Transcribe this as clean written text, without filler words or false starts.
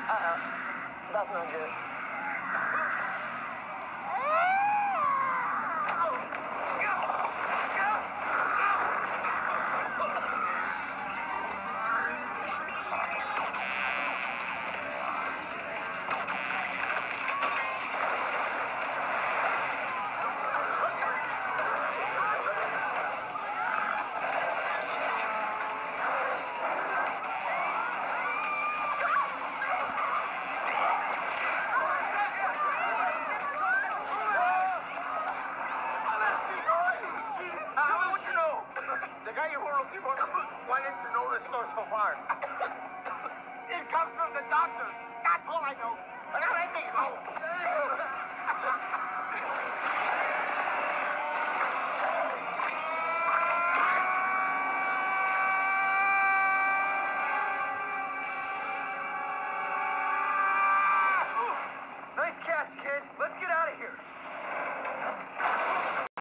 That's not good. Wanted to know the source so far. It comes from the doctor. That's all I know. But I let me go.